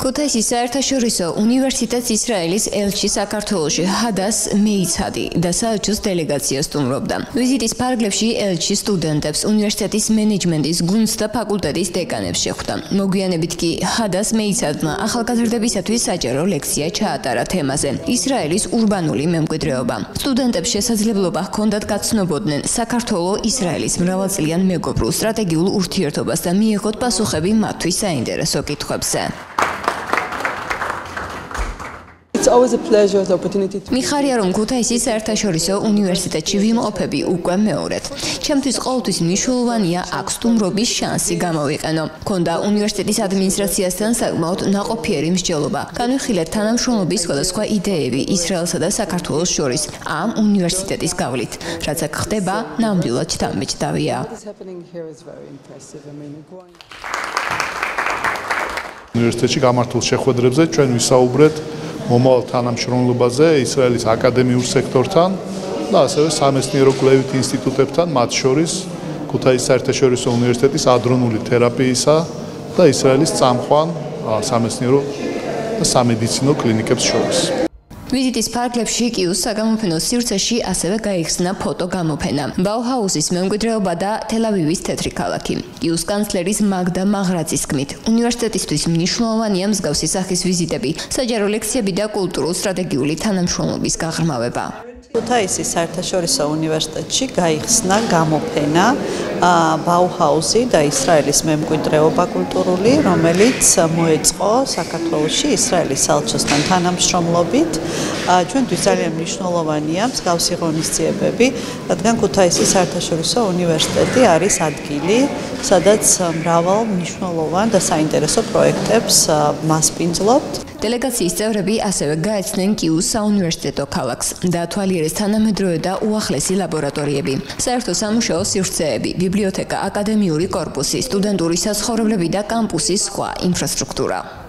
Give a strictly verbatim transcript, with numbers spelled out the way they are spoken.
ქუთაისის საერთაშორისო უნივერსიტეტს ისრაელის ელჩი საქართველოში ჰადას მეიცადი და საელჩოს დელეგაცია სტუმრობდა. ვიზიტის ფარგლებში ელჩი სტუდენტებს, უნივერსიტეტის მენეჯმენტის გუნდს და ფაკულტეტის დეკანებს შეხვდა. მოგვიანებით კი ჰადას მეიცადმა ახალგაზრდებისათვის საჯარო ლექცია ჩაატარა თემაზე ისრაელის ურბანული მემკვიდრეობა. სტუდენტებს შესაძლებლობა ჰქონდათ გაცნობოდნენ საქართველოს ისრაელის მრავალწლიან მეგობრულ სტრატეგიულ ურთიერთობას და მიიღოთ პასუხები მათთვის საინტერესო კითხვებზე. It's always a pleasure, the opportunity to... მიხარია რომ ქუთაისის საერთაშორისო უნივერსიტეტში ვიმყოფები უკვე მეორედ. ჩემთვის ყოველთვის მნიშვნელოვანია აქ სტუმრობის შანსი გამოვიყენო. მქონდა უნივერსიტეტის ადმინისტრაციასთან საკმაოდ ნაყოფიერი მსჯელობა. განვიხილეთ თანამშრომლობის სხვადასხვა იდეები ისრაელსა და საქართველოს შორის ამ უნივერსიტეტის გავლით. რაც აქ ხდება, ნამდვილად შთამბეჭდავია. უნივერსიტეტში გამართულ შეხვედრებზე ჩვენ ვისაუბრეთ მომავალ თანამშრომლობაზე ისრაელის აკადემიურ სექტორთან და ასევე სამეცნიერო კვლევით ინსტიტუტებთან, მათ შორის ქუთაისის საერთაშორისო უნივერსიტეტის ადრონული თერაპიისა და ისრაელის წამყვან სამეცნიერო და სამედიცინო კლინიკებს შორის. ვიზიტის ფარგლებში კიუს საგამოფენო სივრცეში ასევე გაიხსნა ფოტო გამოფენა. ბაუჰაუსის მემკვიდრეობა და თელ-ავივის თეთრი ქალაქი. კიუს კანცლერის მაგდა მაღრაცის თქმით, უნივერსიტეტისთვის მნიშვნელოვანია მსგავსი სახის ვიზიტები, საჯარო ლექციები და კულტურულ-სტრატეგიული თანამშრომლობის გაღრმავება. ქუთაისის საერთაშორისო უნივერსიტეტში გაიხსნა გამოფენა ბაუჰაუსი და ისრაელის მემკვიდრეობა კულტურული, რომელიც მოეწყო საქართველოში ისრაელის საელჩოსთან თანამშრომლობით. ჩვენთვის ძალიან მნიშვნელოვანია მსგავსი ღონისძიებები, რადგან ქუთაისის საერთაშორისო უნივერსიტეტი არის ადგილი, სადაც მრავალ მნიშვნელოვან და საინტერესო პროექტებს მასპინძლობთ. დელეგაციის წევრები ასევე გაეცნენ კიუს საუნივერსიტეტო ქალაქს და ათვალიერეს თანამედროვე და უახლესი ლაბორატორიები, საერთო სამუშაო სივრცეები, ბიბლიოთეკა, აკადემიური კორპუსი, სტუდენტური საცხოვრებლები და კამპუსის სხვა ინფრასტრუქტურა.